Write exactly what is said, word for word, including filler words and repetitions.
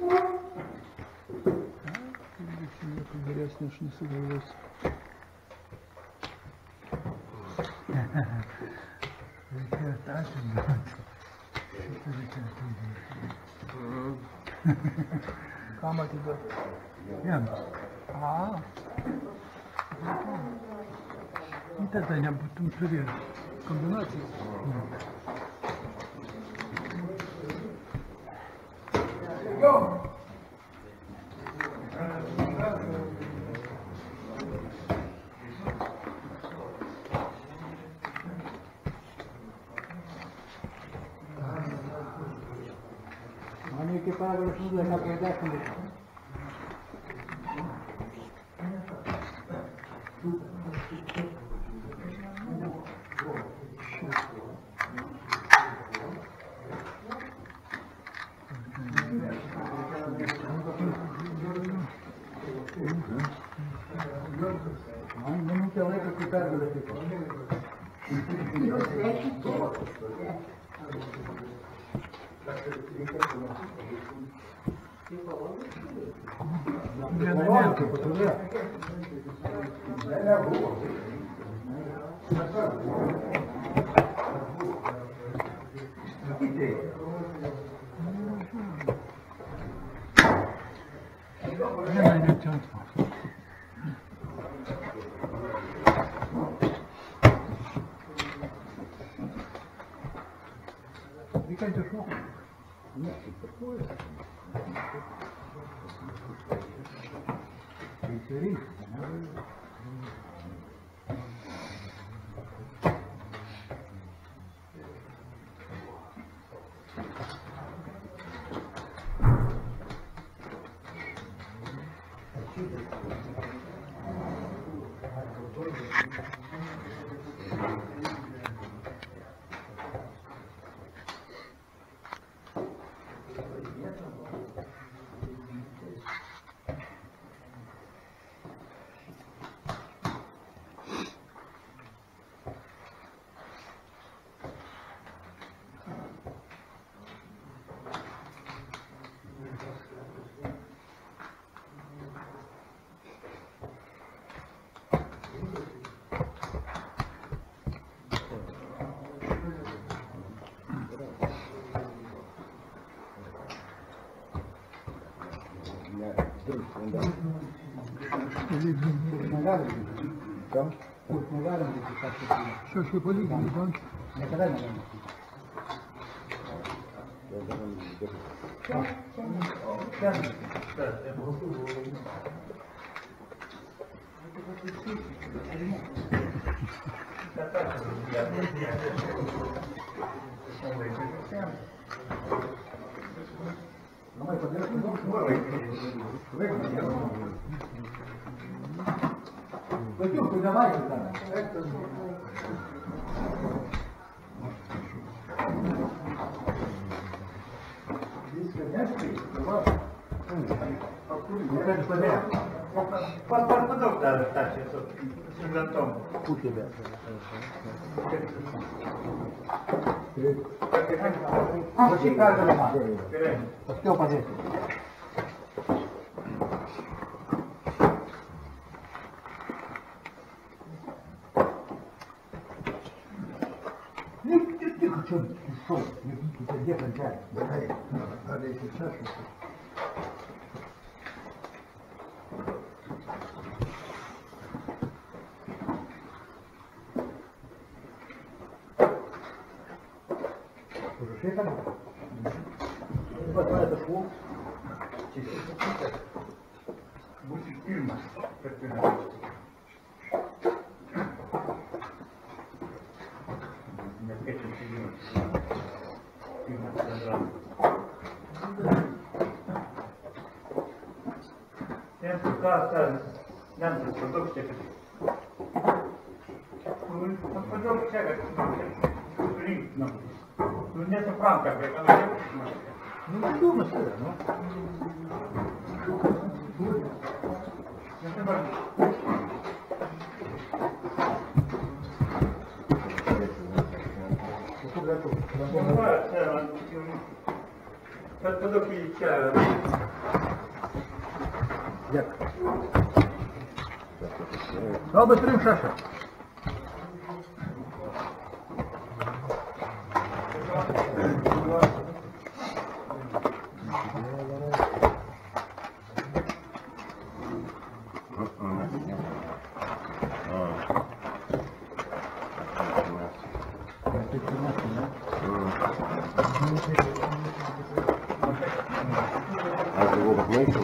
Интересно, что не согласился. Кама тебя? Я. А. И тогда я потом проверю комбинацию. Они que para los usos de la propiedad condicional. No me voy a quitar de la Нет, такое. Интересно. Что ж, полили, да? Никогда не было. Пойдем, давай сюда. Здесь, конечно, Подок даже так, с грантом. У тебя. Очень каждого. Успел подъехать. Тихо, что пришел? Где кончать? Давай, надо сейчас. Это вот это шум. Будет фильм. Всем пока остались. Нам тут продукт чекать. Продукт чекать. Линк нам. Ну, нет франка, это Ну, не думай, что ли, ну. Подопій чаю. Як? Ну, быстрее шаша. А его возьмете?